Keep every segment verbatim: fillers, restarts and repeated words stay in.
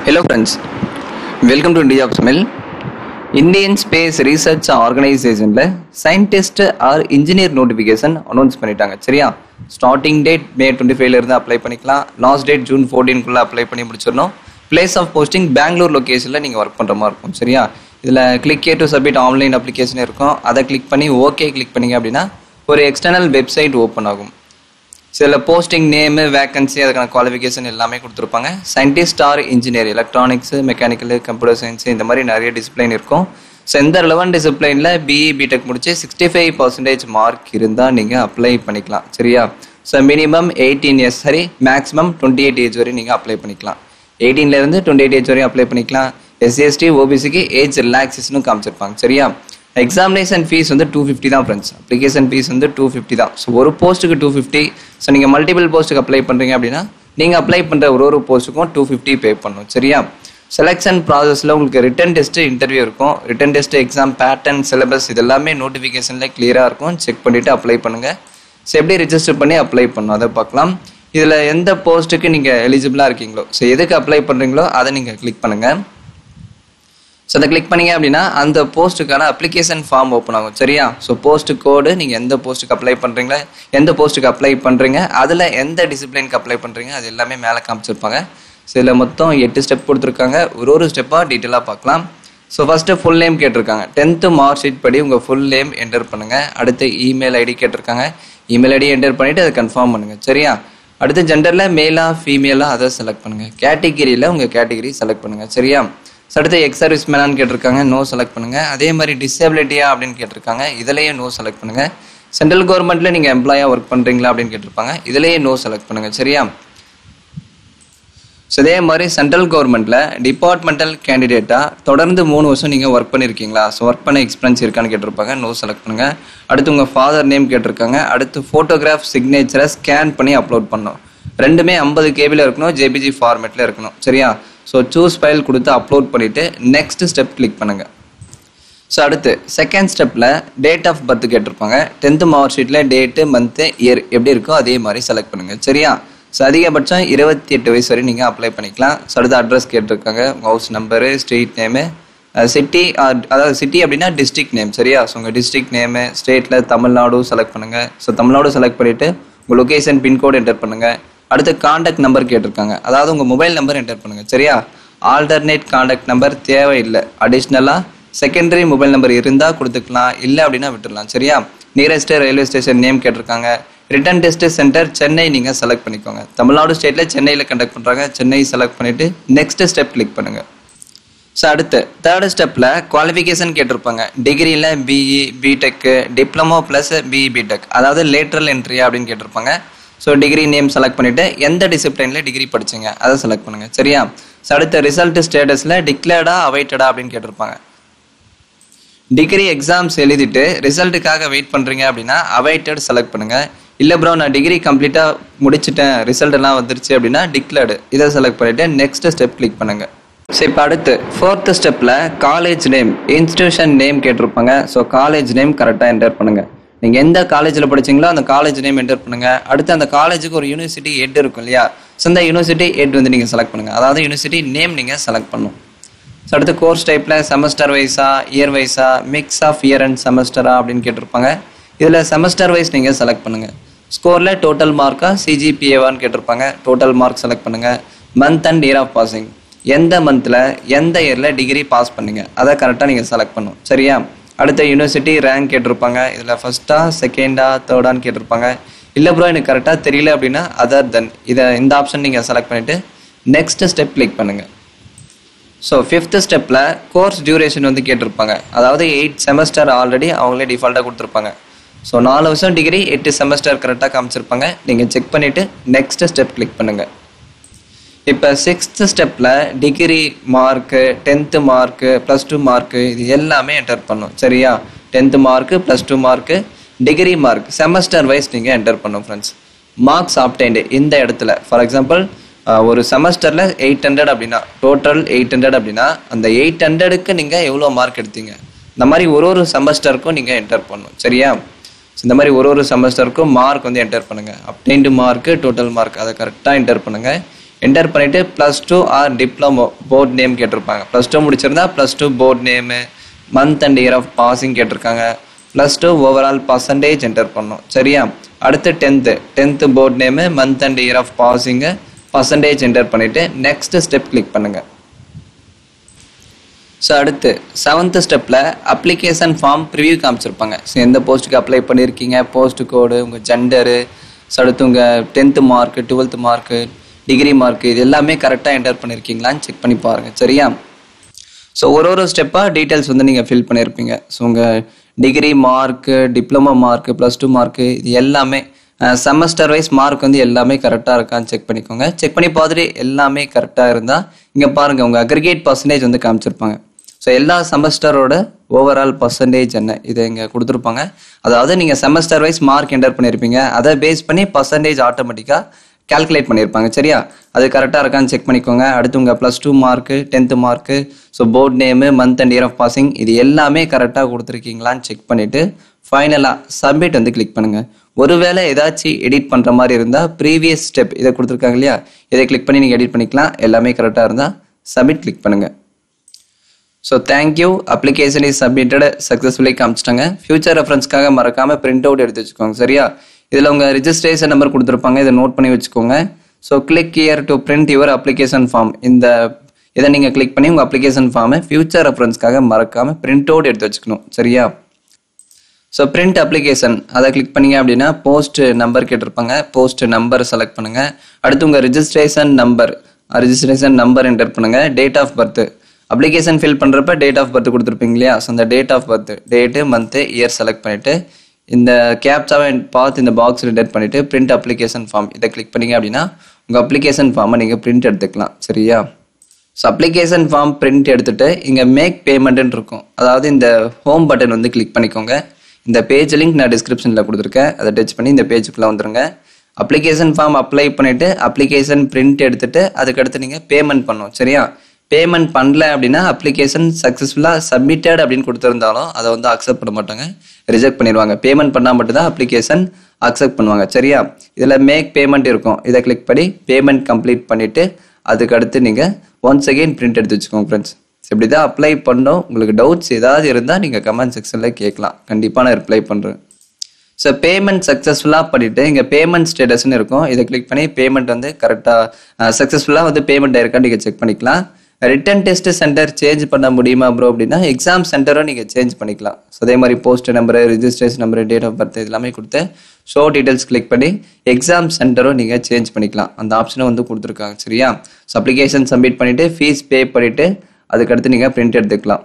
Hello friends, welcome to India of Smell. Indian Space Research Organization scientist or engineer notification announce பண்ணிட்டாங்க. சரியா? Starting date May twenty-five ல இருந்து apply பண்ணிக்கலாம். Last date June fourteenth குள்ள apply பண்ணி முடிச்சிரணும். Place of posting Bangalore locationல நீங்க work பண்ற மாதிரி இருக்கும். சரியா? இதுல click here to submit online application இருக்கும். அதை click பண்ணி OK click பண்ணீங்க அப்படினா ஒரு external website open ஆகும். சில போஸ்டிங் நேமு வேகன்சி அதுக்கான குவாலிஃபிகேஷன் எல்லாமே கொடுத்துருப்பாங்க. Scientist or engineer electronics mechanical computer science இந்த மாதிரி நிறைய டிசிப்ளைன் இருக்கும். ஸோ இந்த ரெலவெண்ட் டிசிப்ளைனில் பிஇ பிடெக் முடிச்சு சிக்ஸ்டி ஃபைவ் பர்சன்டேஜ் மார்க் இருந்தால் நீங்கள் அப்ளை பண்ணிக்கலாம். சரியா? ஸோ மினிமம் எயிட்டீன் இயர்ஸ் சரி மேக்ஸிமம் டுவெண்ட்டி எயிட் ஏஜ் வரையும் நீங்கள் அப்ளை பண்ணிக்கலாம். எயிட்டீன்லேருந்து டுவெண்ட்டி எயிட் ஏஜ் வரையும் அப்ளை பண்ணிக்கலாம். எஸ்சிஎஸ்டி ஓபிசிக்கு ஏஜ் ரிலாக்ஸேஷனும் காமிச்சிருப்பாங்க. சரியா? எக்ஸாமினேஷன் ஃபீஸ் வந்து டூ ஃபிஃப்டி தான் ஃப்ரெண்ட்ஸ். அப்ளிகேஷன் ஃபீஸ் வந்து டூ ஃபிஃப்டி தான். ஸோ ஒரு போஸ்ட்டுக்கு டூ ஃபிஃப்டி. ஸோ நீங்கள் மல்டிபிள் போஸ்ட்டுக்கு அப்ளை பண்ணுறீங்க அப்படின்னா நீங்கள் அப்ளை பண்ணுற ஒரு ஒரு போஸ்ட்டுக்கும் டூ ஃபிஃப்டி பே பண்ணணும். சரியா? செலெக்ஷன் ப்ராசஸில் உங்களுக்கு ரிட்டன் டெஸ்ட்டு இன்டர்வியூ இருக்கும். Written test exam pattern syllabus இது எல்லாமே நோட்டிஃபிகேஷனில் கிளியராக இருக்கும். செக் பண்ணிவிட்டு அப்ளை பண்ணுங்கள். ஸோ எப்படி ரிஜிஸ்டர் பண்ணி அப்ளை பண்ணணும் அதை பார்க்கலாம். இதில் எந்த போஸ்ட்டுக்கு நீங்கள் எலிஜிபிளாக இருக்கீங்களோ ஸோ எதுக்கு அப்ளை பண்ணுறீங்களோ அதை நீங்கள் கிளிக் பண்ணுங்கள். ஸோ அதை கிளிக் பண்ணிங்க அப்படின்னா அந்த போஸ்ட்டுக்கான அப்ளிகேஷன் ஃபார்ம் ஓப்பன் ஆகும். சரியா? ஸோ போஸ்ட்டு கோடு நீங்கள் எந்த போஸ்ட்டுக்கு அப்ளை பண்ணுறீங்களா எந்த போஸ்ட்டுக்கு அப்ளை பண்ணுறீங்க அதில் எந்த டிசிப்ளினுக்கு அப்ளை பண்ணுறீங்க அது எல்லாமே மேலே காமிச்சிருப்பாங்க. ஸோ இதில் மொத்தம் எட்டு ஸ்டெப் கொடுத்துருக்காங்க. ஒரு ஒரு ஸ்டெப்பாக டீட்டெயிலாக பார்க்கலாம். ஸோ ஃபஸ்ட்டு ஃபுல் நேம் கேட்டிருக்காங்க. டென்த்து மார்க் ஷீட் படி உங்கள் ஃபுல் நேம் என்டர் பண்ணுங்கள். அடுத்து இமெயில் ஐடி கேட்டிருக்காங்க. இமெயில் ஐடி என்டர் பண்ணிவிட்டு அதை கன்ஃபார்ம் பண்ணுங்கள். சரியா? அடுத்து ஜெண்டரில் மேலா ஃபீமேலா அதை செலக்ட் பண்ணுங்கள். கேட்டகிரியில் உங்கள் கேட்டகிரி செலக்ட் பண்ணுங்கள். சரியா? அடுத்து எக்ஸ் சர்வீஸ் மேனான்னு கேட்டிருக்காங்க. நோ செலக்ட் பண்ணுங்கள். அதே மாதிரி டிசேபிலிட்டியா அப்படின்னு கேட்டிருக்காங்க. இதுலேயே நோ செலக்ட் பண்ணுங்கள். சென்ட்ரல் கவர்மெண்ட்டில் நீங்கள் எம்ப்ளாயாக ஒர்க் பண்ணுறீங்களா அப்படின்னு கேட்டிருப்பாங்க. இதுலேயே நோ செலக்ட் பண்ணுங்கள். சரியா? ஸோ அதே மாதிரி சென்ட்ரல் கவர்மெண்ட்டில் டிபார்ட்மெண்டல் கேண்டிடேட்டாக தொடர்ந்து மூணு வருஷம் நீங்கள் ஒர்க் பண்ணியிருக்கீங்களா ஸோ ஒர்க் பண்ண எக்ஸ்பீரியன்ஸ் இருக்கான்னு கேட்டிருப்பாங்க. நோ செலக்ட் பண்ணுங்கள். அடுத்து உங்கள் ஃபாதர் நேம் கேட்டிருக்காங்க. அடுத்து ஃபோட்டோகிராஃப் சிக்னேச்சரை ஸ்கேன் பண்ணி அப்லோட் பண்ணணும். ரெண்டுமே ஐம்பது கேபியில் இருக்கணும். ஜேபிஜி ஃபார்மேட்டில் இருக்கணும். சரியா? ஸோ சூஸ் ஃபைல் கொடுத்து அப்லோட் பண்ணிவிட்டு நெக்ஸ்ட் ஸ்டெப் கிளிக் பண்ணுங்கள். ஸோ அடுத்து செகண்ட் ஸ்டெப்பில் டேட் ஆஃப் பர்த் கேட்டிருப்பாங்க. டென்த்து மார்க் ஷீட்டில் டேட்டு மந்த்து இயர் எப்படி இருக்கோ அதே மாதிரி செலக்ட் பண்ணுங்கள். சரியா? ஸோ அதிகபட்சம் இருபத்தி எட்டு வயசு வரை நீங்கள் அப்ளை பண்ணிக்கலாம். ஸோ அடுத்து அட்ரஸ் கேட்டிருக்காங்க. House number street name city அதாவது சிட்டி அப்படின்னா டிஸ்ட்ரிக்ட் நேம். சரியா? ஸோ உங்கள் டிஸ்ட்ரிக்ட் நேமு ஸ்டேட்டில் தமிழ்நாடு செலக்ட் பண்ணுங்கள். ஸோ தமிழ்நாடு செலக்ட் பண்ணிவிட்டு உங்கள் லொக்கேஷன் பின்கோடு என்டர் பண்ணுங்கள். அடுத்து காண்டாக்ட் நம்பர் கேட்டிருக்காங்க. அதாவது உங்கள் மொபைல் நம்பர் என்டர் பண்ணுங்கள். சரியா? ஆல்டர்னேட் காண்டாக்ட் நம்பர் தேவையில்லை. அடிஷ்னலாக செகண்டரி மொபைல் நம்பர் இருந்தால் கொடுத்துக்கலாம். இல்லை அப்படின்னா விட்டுடலாம். சரியா? நியரஸ்ட் ரயில்வே ஸ்டேஷன் நேம் கேட்டிருக்காங்க. ரிட்டன் டெஸ்ட் சென்டர் சென்னை நீங்கள் செலக்ட் பண்ணிக்கோங்க. தமிழ்நாடு ஸ்டேட்டில் சென்னையில் கண்டக்ட் பண்ணுறாங்க. சென்னை செலக்ட் பண்ணிவிட்டு நெக்ஸ்ட் ஸ்டெப் கிளிக் பண்ணுங்கள். ஸோ அடுத்து தேர்ட் ஸ்டெப்பில் குவாலிஃபிகேஷன் கேட்டிருப்பாங்க. டிகிரியில் பிஇ பிடெக்கு டிப்ளமோ ப்ளஸ் பிஇ பிடெக் அதாவது லேட்ரல் என்ட்ரியா அப்படின்னு கேட்டிருப்பாங்க. ஸோ டிகிரி நேம் செலக்ட் பண்ணிவிட்டு எந்த டிசிப்ளினில் டிகிரி படிச்சிங்க அதை செலக்ட் பண்ணுங்கள். சரியா? ஸோ அடுத்த ரிசல்ட் ஸ்டேட்டஸில் டிக்ளேர்டா அவைட்டடா அப்படின்னு கேட்டிருப்பாங்க. டிகிரி எக்ஸாம்ஸ் எழுதிட்டு ரிசல்ட்டுக்காக வெயிட் பண்ணுறீங்க அப்படின்னா அவைட்டட் செலக்ட் பண்ணுங்கள். இல்லை ப்ரோ நான் டிகிரி கம்ப்ளீட்டாக முடிச்சுட்டேன் ரிசல்ட் எல்லாம் வந்துருச்சு அப்படின்னா டிக்ளேர்டு இதை செலக்ட் பண்ணிவிட்டு நெக்ஸ்ட் ஸ்டெப் கிளிக் பண்ணுங்கள். ஸோ இப்போ அடுத்து ஃபோர்த்து ஸ்டெப்பில் காலேஜ் நேம் இன்ஸ்டியூஷன் நேம் கேட்டிருப்பாங்க. ஸோ காலேஜ் நேம் கரெக்டாக என்டர் பண்ணுங்கள். நீங்கள் எந்த காலேஜில் படிச்சிங்களோ அந்த காலேஜ் நேம் என்டர் பண்ணுங்கள். அடுத்து அந்த காலேஜுக்கு ஒரு யூனிவர்சிட்டி ஹெட் இருக்கும் இல்லையா ஸோ அந்த யூனிவர்சிட்டி ஹெட் வந்து நீங்கள் செலக்ட் பண்ணுங்கள். அதாவது யூனிவர்சிட்டி நேம் நீங்கள் செலக்ட் பண்ணணும். ஸோ அடுத்து கோர்ஸ் டைப்பில் செமஸ்டர் வைஸா இயர் வைஸா மிக்ஸ் ஆஃப் இயர் அண்ட் செமஸ்டரா அப்படின்னு கேட்டிருப்பாங்க. இதில் செமஸ்டர் வைஸ் நீங்கள் செலக்ட் பண்ணுங்கள். ஸ்கோரில் டோட்டல் மார்க்கா சிஜிபிஏவான்னு கேட்டிருப்பாங்க. டோட்டல் மார்க் செலக்ட் பண்ணுங்கள். Month and year of passing எந்த மந்தில் எந்த இயரில் டிகிரி பாஸ் பண்ணுங்க அதை கரெக்டாக நீங்கள் செலக்ட் பண்ணணும். சரியா? அடுத்த யூனிவர்சிட்டி ரேங்க் கேட்டிருப்பாங்க. இதில் ஃபஸ்ட்டா செகண்டா தேர்டான்னு கேட்டிருப்பாங்க. இல்லை ப்ரோ எனக்கு கரெக்டாக தெரியல அப்படின்னா அதர் தென் இதை இந்த ஆப்ஷன் நீங்கள் செலக்ட் பண்ணிவிட்டு நெக்ஸ்ட் ஸ்டெப் கிளிக் பண்ணுங்கள். ஸோ ஃபிஃப்த் ஸ்டெப்பில் கோர்ஸ் டியூரேஷன் வந்து கேட்டிருப்பாங்க. அதாவது எயிட் செமஸ்டர் ஆல்ரெடி அவங்களே டிஃபால்ட்டாக கொடுத்துருப்பாங்க. ஸோ நாலு வருஷம் டிகிரி எட்டு செமஸ்டர் கரெக்டாக காமிச்சிருப்பாங்க. நீங்கள் செக் பண்ணிவிட்டு நெக்ஸ்ட் ஸ்டெப் கிளிக் பண்ணுங்கள். இப்போ சிக்ஸ்த் ஸ்டெப்பில் degree mark tenth mark plus two mark இது எல்லாமே என்டர் பண்ணும். சரியா? Tenth mark plus two mark degree mark semester wise நீங்கள் என்டர் பண்ணும் ஃப்ரெண்ட்ஸ். மார்க்ஸ் ஆப்டைன்டு இந்த இடத்துல ஃபார் எக்ஸாம்பிள் ஒரு செமஸ்டரில் எயிட் ஹண்ட்ரட் அப்படின்னா டோட்டல் எயிட் ஹண்ட்ரட் அப்படின்னா அந்த எயிட் ஹண்ட்ரடுக்கு நீங்கள் எவ்வளோ மார்க் எடுத்தீங்க இந்த மாதிரி ஒரு ஒரு செமஸ்டருக்கும் நீங்கள் என்டர் பண்ணணும். சரியா? இந்த மாதிரி ஒரு ஒரு செமஸ்டருக்கும் மார்க் வந்து என்டர் பண்ணுங்கள். அப்டைன்டு மார்க்கு டோட்டல் மார்க் அதை கரெக்டாக என்டர் பண்ணுங்கள். என்டர் பண்ணிவிட்டு plus two or diploma board name கேட்டிருப்பாங்க. ப்ளஸ் டூ முடிச்சிருந்தா plus two board name, month and year of passing கேட்டிருக்காங்க. Plus two overall percentage enter பண்ணணும். சரியா? அடுத்து tenth tenth board name, month and year of passing, percentage enter பண்ணிவிட்டு next step click பண்ணுங்கள். So அடுத்து seventh ஸ்டெப்பில் application form preview காமிச்சிருப்பாங்க. So எந்த போஸ்ட்டுக்கு அப்ளை பண்ணியிருக்கீங்க, போஸ்ட் கோடு, உங்கள் ஜெண்டரு, ஸோ அடுத்து உங்கள் tenth mark, twelfth mark, degree mark, இது எல்லாமே கரெக்டாக என்டர் பண்ணியிருக்கீங்களான்னு செக் பண்ணி பாருங்கள். சரியா? ஸோ ஒரு ஒரு ஸ்டெப்பாக டீட்டெயில்ஸ் வந்து நீங்கள் ஃபில் பண்ணியிருப்பீங்க. ஸோ உங்கள் degree mark, diploma mark, plus two mark, இது எல்லாமே செமஸ்டர் வைஸ் மார்க் வந்து எல்லாமே கரெக்டாக இருக்கான்னு செக் பண்ணிக்கோங்க. செக் பண்ணி பார்த்துட்டு எல்லாமே கரெக்டாக இருந்தால் இங்கே பாருங்கள் உங்கள் அக்ரிகேட் பர்சன்டேஜ் வந்து காமிச்சிருப்பாங்க. ஸோ எல்லா செமஸ்டரோட ஓவரால் பர்சன்டேஜ் என்ன இதை இங்கே கொடுத்துருப்பாங்க. அதாவது நீங்கள் செமஸ்டர் வைஸ் மார்க் என்டர் பண்ணியிருப்பீங்க, அதை பேஸ் பண்ணி பர்சன்டேஜ் ஆட்டோமேட்டிக்காக கால்குலேட் பண்ணியிருப்பாங்க. சரியா? அது கரெக்டாக இருக்கான்னு செக் பண்ணிக்கோங்க. அடுத்து உங்கள் plus two mark, tenth mark, so board name, month and year of passing, இது எல்லாமே கரெக்டாக கொடுத்துருக்கீங்களான்னு செக் பண்ணிவிட்டு ஃபைனலாக சப்மிட் வந்து கிளிக் பண்ணுங்கள். ஒருவேளை ஏதாச்சும் எடிட் பண்ணுற மாதிரி இருந்தால் ப்ரீவியஸ் ஸ்டெப் இதை கொடுத்துருக்காங்க இல்லையா, இதை கிளிக் பண்ணி நீங்கள் எடிட் பண்ணிக்கலாம். எல்லாமே கரெக்டாக இருந்தால் சப்மிட் கிளிக் பண்ணுங்கள். So thank you, application is submitted successfully காமிச்சிட்டாங்க. ஃபியூச்சர் ரெஃபரன்ஸ்க்காக மறக்காமல் பிரிண்ட் அவுட் எடுத்து வச்சுக்கோங்க. சரியா? இதில் உங்கள் ரிஜிஸ்ட்ரேஷன் நம்பர் கொடுத்துருப்பாங்க, இதை நோட் பண்ணி வச்சுக்கோங்க. So click here to print your application form, இந்த இதை நீங்கள் கிளிக் பண்ணி உங்கள் அப்ளிகேஷன் ஃபார்மை ஃபியூச்சர் ரெஃபரன்ஸ்க்காக மறக்காமல் பிரிண்ட் அவுட் எடுத்து வச்சுக்கணும். சரியா? ஸோ பிரிண்ட் அப்ளிகேஷன் அதை கிளிக் பண்ணிங்க அப்படின்னா போஸ்ட் நம்பர் கேட்டிருப்பாங்க, போஸ்ட் நம்பர் செலக்ட் பண்ணுங்கள். அடுத்து உங்கள் registration number registration number enter பண்ணுங்கள். Date of birth application fill பண்ணுறப்ப டேட் ஆஃப் பர்த் கொடுத்துருப்பீங்க இல்லையா, ஸோ அந்த date of birth, date, month, year select பண்ணிவிட்டு இந்த கேப்சாவை பார்த்து இந்த பாக்ஸ் என்டர் பண்ணிவிட்டு பிரிண்ட் அப்ளிகேஷன் ஃபார்ம் இதை கிளிக் பண்ணிங்க அப்படின்னா உங்கள் அப்ளிகேஷன் ஃபார்மை நீங்கள் பிரிண்ட் எடுத்துக்கலாம். சரியா? ஸோ அப்ளிகேஷன் ஃபார்ம் பிரிண்ட் எடுத்துகிட்டு இங்கே மேக் பேமெண்ட்டுன்னு இருக்கும், அதாவது இந்த ஹோம் பட்டன் வந்து கிளிக் பண்ணிக்கோங்க. இந்த பேஜ் லிங்க் நான் டிஸ்கிரிப்ஷனில் கொடுத்துருக்கேன், அதை டச் பண்ணி இந்த பேஜுக்குள்ளே வந்துடுங்க. அப்ளிகேஷன் ஃபார்ம் அப்ளை பண்ணிவிட்டு அப்ளிகேஷன் பிரிண்ட் எடுத்துகிட்டு அதுக்கடுத்து நீங்கள் பேமெண்ட் பண்ணணும். சரியா? பேமெண்ட் பண்ணல அப்படின்னா அப்ளிகேஷன் சக்ஸஸ்ஃபுல்லாக சப்மிட்டட் அப்படின்னு கொடுத்துருந்தாலும் அதை வந்து அக்செப்ட் பண்ண மாட்டாங்க, ரிஜெக்ட் பண்ணிடுவாங்க. பேமெண்ட் பண்ணால் மட்டும்தான் அப்ளிகேஷன் அக்செப்ட் பண்ணுவாங்க. சரியா? இதில் மேக் பேமெண்ட் இருக்கும், இதை கிளிக் பண்ணி பேமெண்ட் கம்ப்ளீட் பண்ணிவிட்டு அதுக்கடுத்து நீங்கள் ஒன்ஸ் அகெயின் பிரிண்ட் எடுத்து வச்சுக்கோங்க ஃப்ரெண்ட்ஸ். இப்படி தான் அப்ளை பண்ணோம். உங்களுக்கு டவுட்ஸ் ஏதாவது இருந்தால் நீங்கள் கமெண்ட் செக்ஷனில் கேட்கலாம், கண்டிப்பாக நான் ரிப்ளை பண்ணுறேன். ஸோ பேமெண்ட் சக்ஸஸ்ஃபுல்லாக பண்ணிவிட்டு இங்கே பேமெண்ட் ஸ்டேட்டஸ்ன்னு இருக்கும், இதை கிளிக் பண்ணி பேமெண்ட் வந்து கரெக்டாக சக்ஸஸ்ஃபுல்லாக வந்து பேமெண்ட் ஆயிருக்கான்னு நீங்கள் செக் பண்ணிக்கலாம். ரிட்டன் டெஸ்ட் சென்டர் சேஞ்ச் பண்ண முடியுமா ப்ரோ அப்படின்னா எக்ஸாம் சென்டரும் நீங்கள் சேஞ்ச் பண்ணிக்கலாம். ஸோ அதே மாதிரி post number, registration number, date of birth எல்லாமே கொடுத்து ஷோ டீட்டெயில்ஸ் கிளிக் பண்ணி எக்ஸாம் சென்டரும் நீங்கள் சேஞ்ச் பண்ணிக்கலாம். அந்த ஆப்ஷனும் வந்து கொடுத்துருக்காங்க. சரியா? ஸோ அப்ளிகேஷன் சப்மிட் பண்ணிவிட்டு ஃபீஸ் பே பண்ணிவிட்டு அதுக்கடுத்து நீங்கள் பிரிண்ட் எடுத்துக்கலாம்.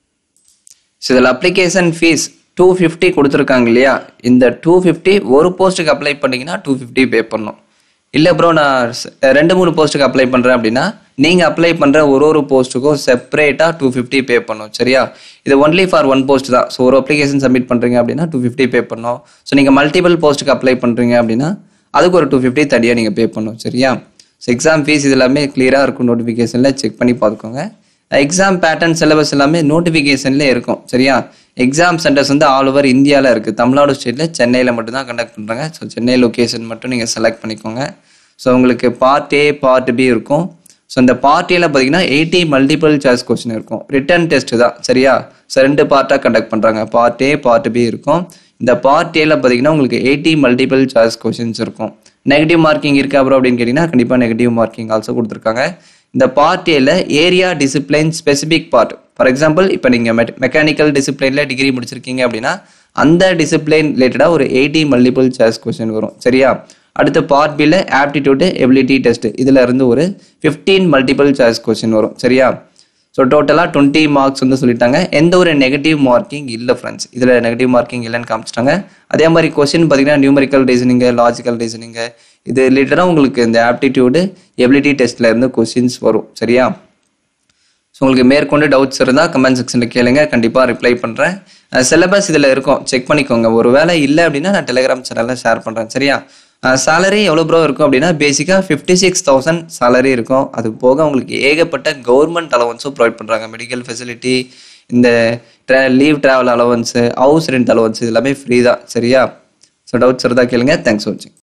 ஸோ இதில் அப்ளிகேஷன் ஃபீஸ் டூ ஃபிஃப்டி கொடுத்துருக்காங்க இல்லையா, இந்த டூ ஃபிஃப்டி ஒரு போஸ்ட்டுக்கு அப்ளை பண்ணிங்கன்னா டூ ஃபிஃப்டி பே பண்ணணும். இல்லை ப்ரோ நான் ரெண்டு மூணு போஸ்ட்டுக்கு அப்ளை பண்ணுறேன் அப்படின்னா நீங்கள் அப்ளை பண்ணுற ஒரு ஒரு போஸ்ட்டுக்கும் செப்பரேட்டாக டூ ஃபிஃப்டி பே பண்ணணும். சரியா? இது ஒன்லி ஃபார் ஒன் போஸ்ட் தான். ஸோ ஒரு அப்ளிகேஷன் சப்மிட் பண்ணுறீங்க அப்படின்னா டூ ஃபிஃப்டி பே பண்ணணும். ஸோ நீங்கள் மல்டிபிள் போஸ்ட்டுக்கு அப்ளை பண்ணுறீங்க அப்படின்னா அதுக்கு ஒரு டூ ஃபிஃப்டி தனியாக நீங்கள் பே பண்ணணும். சரியா? ஸோ எக்ஸாம் ஃபீஸ் இது எல்லாமே கிளியராக இருக்கும், நோட்டிஃபிகேஷனில் செக் பண்ணி பார்த்துக்கோங்க. எக்ஸாம் பேட்டர்ன் சிலபஸ் எல்லாமே நோட்டிஃபிகேஷன்லேயே இருக்கும். சரியா? எக்ஸாம் சென்டர்ஸ் வந்து ஆல் ஓவர் இந்தியாவில் இருக்குது. தமிழ்நாடு ஸ்டேட்டில் சென்னையில் மட்டும்தான் கண்டக்ட் பண்ணுறாங்க. ஸோ சென்னை லொக்கேஷன் மட்டும் நீங்கள் செலக்ட் பண்ணிக்கோங்க. ஸோ உங்களுக்கு பார்ட் ஏ பார்ட் பி இருக்கும். ஸோ இந்த பார்ட் ஏல பார்த்தீங்கன்னா எயிட்டி மல்டிபிள் சாய்ஸ் கொஸ்டின் இருக்கும், ரிட்டன் டெஸ்ட் தான். சரியா? ஸோ ரெண்டு பார்ட்டாக கண்டக்ட் பண்ணுறாங்க, பார்ட் ஏ பார்ட் பி இருக்கும். இந்த பார்ட் ஏல பார்த்தீங்கன்னா உங்களுக்கு எயிட்டி மல்டிபிள் சாய்ஸ் கொஸ்டின்ஸ் இருக்கும். நெகட்டிவ் மார்க்கிங் இருக்கா ப்ரோ அப்படின்னு கேட்டிங்கன்னா கண்டிப்பாக நெகட்டிவ் மார்க்கிங் ஆல்சோ கொடுத்துருக்காங்க. இந்த பார்ட் ஏல area discipline specific part, for example இப்போ நீங்கள் மெ மெக்கானிக்கல் டிசிப்ளினில் டிகிரி முடிச்சிருக்கீங்க அப்படின்னா அந்த டிசிப்ளின் ரிலேட்டடாக ஒரு எயிட்டி மல்டிபிள் சாய்ஸ் கொஸ்டின் வரும். சரியா? அடுத்து பார்ட் பியில் ஆப்டிடியூட் எபிலிட்டி டெஸ்ட், இதில் இருந்து ஒரு ஃபிஃப்டீன் மல்டிபிள் சாய்ஸ் கொஸ்டின் வரும். சரியா? ஸோ டோட்டலாக டுவெண்ட்டி மார்க்ஸ் வந்து சொல்லிட்டாங்க. எந்த ஒரு நெகட்டிவ் மார்க்கிங் இல்லை ஃப்ரெண்ட்ஸ், இதில் நெகட்டிவ் மார்க்கிங் இல்லைன்னு காமிச்சிட்டாங்க. அதே மாதிரி கொஸ்டின் பார்த்தீங்கன்னா நியூமரிக்கல் ரீசனிங்கு, லாஜிக்கல் ரீசனிங்கு, இது ரிலேட்டடாக உங்களுக்கு இந்த ஆப்டிடியூடு எபிலிட்டி டெஸ்ட்டில் இருந்து கொஸ்டின்ஸ் வரும். சரியா? ஸோ உங்களுக்கு மேற்கொண்டு டவுட்ஸ் இருந்தால் கமெண்ட் செக்ஷனில் கேளுங்க, கண்டிப்பாக ரிப்ளை பண்ணுறேன். சிலபஸ் இதில் இருக்கும், செக் பண்ணிக்கோங்க. ஒரு வேளை இல்லை அப்படின்னா நான் டெலிகிராம் சேனலில் ஷேர் பண்ணுறேன். சரியா? சேலரி எவ்வளோ ப்ரோ இருக்கும் அப்படின்னா பேசிக்காக ஃபிஃப்டி சிக்ஸ் தௌசண்ட் சேலரி இருக்கும். அது போக உங்களுக்கு ஏகப்பட்ட கவர்மெண்ட் அலவன்ஸும் ப்ரொவைட் பண்ணுறாங்க. மெடிக்கல் ஃபெசிலிட்டி, இந்த ட்ரா leave travel allowance, house rent allowance, இது எல்லாமே ஃப்ரீ தான். சரியா? ஸோ டவுட்ஸ் இருந்தால் கேளுங்க. தேங்க்ஸ் ஃபார் வாட்சிங்.